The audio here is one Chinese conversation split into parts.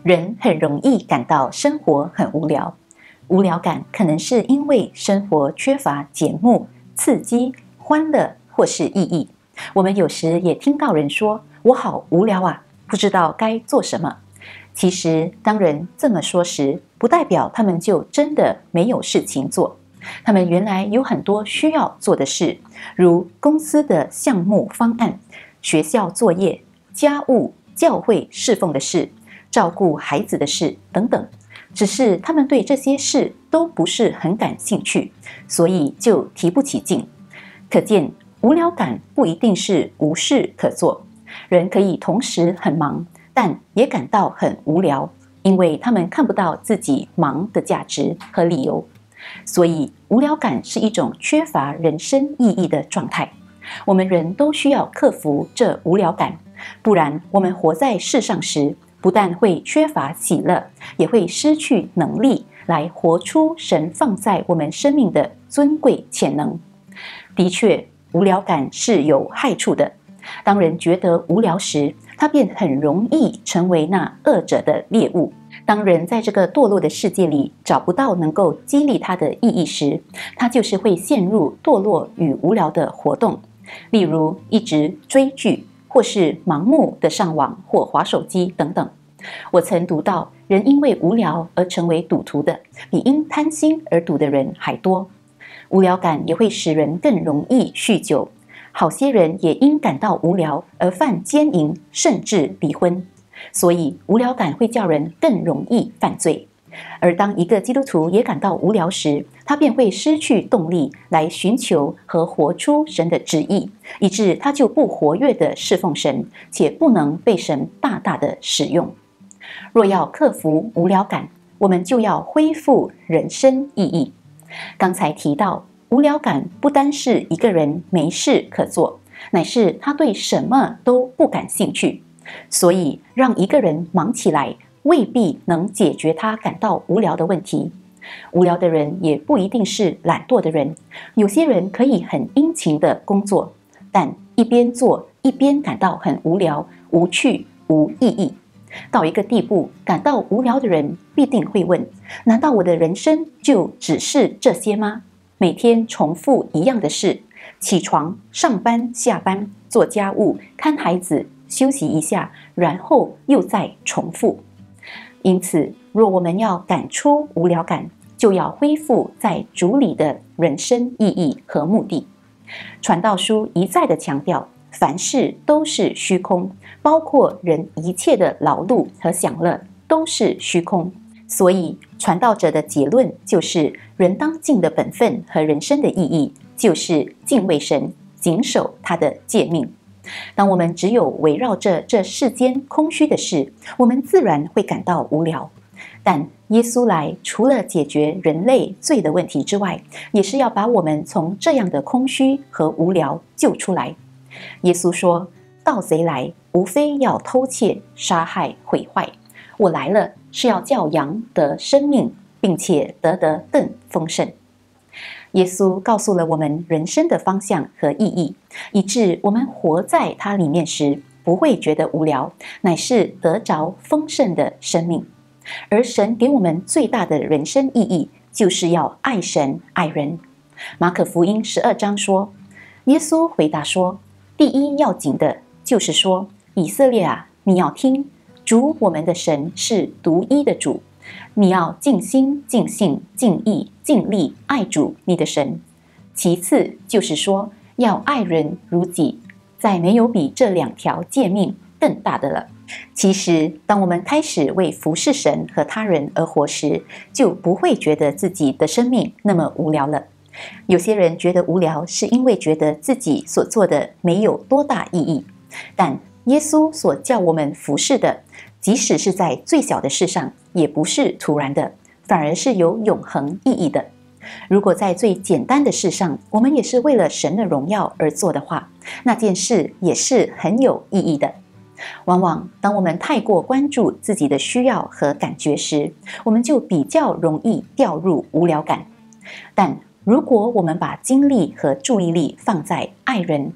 人很容易感到生活很无聊，无聊感可能是因为生活缺乏节目、刺激、欢乐或是意义。我们有时也听到人说：“我好无聊啊，不知道该做什么。”其实，当人这么说时，不代表他们就真的没有事情做。他们原来有很多需要做的事，如公司的项目方案、学校作业、家务、教会侍奉的事、照顾孩子的事等等。只是他们对这些事都不是很感兴趣，所以就提不起劲。可见，无聊感不一定是无事可做，人可以同时很忙，但也感到很无聊，因为他们看不到自己忙的价值和理由。所以，无聊感是一种缺乏人生意义的状态。我们人都需要克服这无聊感，不然我们活在世上时，不但会缺乏喜乐，也会失去能力来活出神放在我们生命的尊贵潜能。的确，无聊感是有害处的。当人觉得无聊时，他便很容易成为那恶者的猎物。当人在这个堕落的世界里找不到能够激励他的意义时，他就是会陷入堕落与无聊的活动，例如一直追剧，或是盲目的上网或滑手机等等。我曾读到，人因为无聊而成为赌徒的，比因贪心而赌的人还多。无聊感也会使人更容易酗酒，好些人也因感到无聊而犯奸淫，甚至离婚。所以无聊感会叫人更容易犯罪。而当一个基督徒也感到无聊时，他便会失去动力来寻求和活出神的旨意，以致他就不活跃地侍奉神，且不能被神大大的使用。若要克服无聊感，我们就要恢复人生意义。刚才提到，无聊感不单是一个人没事可做，乃是他对什么都不感兴趣。所以，让一个人忙起来，未必能解决他感到无聊的问题。无聊的人也不一定是懒惰的人，有些人可以很殷勤的工作，但一边做一边感到很无聊、无趣、无意义。到一个地步，感到无聊的人必定会问：难道我的人生就只是这些吗？每天重复一样的事，起床、上班、下班、做家务、看孩子、休息一下，然后又再重复。因此，若我们要赶出无聊感，就要恢复在主里的人生意义和目的。传道书一再的强调，凡事都是虚空，包括人一切的劳碌和享乐都是虚空。所以，传道者的结论就是：人当尽的本分和人生的意义，就是敬畏神，谨守他的诫命。当我们只有围绕着这世间空虚的事，我们自然会感到无聊。但耶稣来，除了解决人类罪的问题之外，也是要把我们从这样的空虚和无聊救出来。耶稣说：“盗贼来，无非要偷窃、杀害、毁坏。我来了，是要叫羊得生命，并且得更丰盛。”耶稣告诉了我们人生的方向和意义，以致我们活在它里面时，不会觉得无聊，乃是得着丰盛的生命。而神给我们最大的人生意义，就是要爱神爱人。马可福音12章说，耶稣回答说：“第一要紧的，就是说，以色列啊，你要听，主我们的神是独一的主。你要尽心、尽性、尽意、尽力爱主你的神。其次就是说，要爱人如己，再没有比这2条诫命更大的了。”其实，当我们开始为服侍神和他人而活时，就不会觉得自己的生命那么无聊了。有些人觉得无聊，是因为觉得自己所做的没有多大意义。但耶稣所叫我们服侍的，即使是在最小的事上，也不是突然的，反而是有永恒意义的。如果在最简单的事上，我们也是为了神的荣耀而做的话，那件事也是很有意义的。往往当我们太过关注自己的需要和感觉时，我们就比较容易掉入无聊感。但如果我们把精力和注意力放在爱人、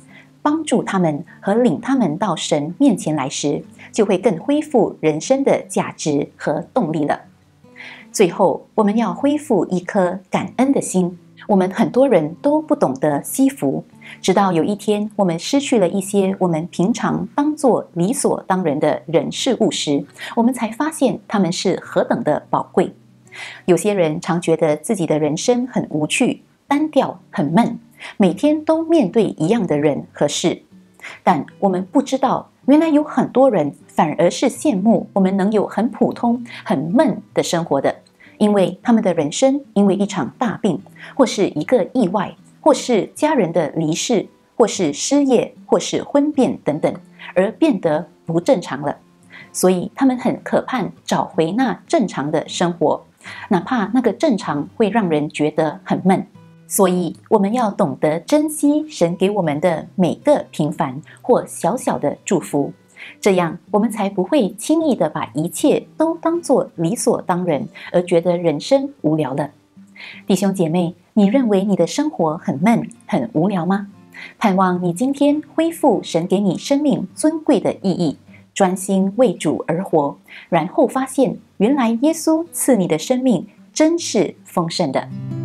帮助他们和领他们到神面前来时，就会更恢复人生的价值和动力了。最后，我们要恢复一颗感恩的心。我们很多人都不懂得惜福，直到有一天我们失去了一些我们平常当作理所当然的人事物时，我们才发现它们是何等的宝贵。有些人常觉得自己的人生很无趣、单调、很闷，每天都面对一样的人和事。但我们不知道，原来有很多人反而是羡慕我们能有很普通、很闷的生活的，因为他们的人生因为一场大病，或是一个意外，或是家人的离世，或是失业，或是婚变等等，而变得不正常了。所以他们很渴盼找回那正常的生活，哪怕那个正常会让人觉得很闷。所以我们要懂得珍惜神给我们的每个平凡或小小的祝福，这样我们才不会轻易的把一切都当作理所当然，而觉得人生无聊了。弟兄姐妹，你认为你的生活很闷、很无聊吗？盼望你今天恢复神给你生命尊贵的意义，专心为主而活，然后发现原来耶稣赐你的生命真是丰盛的。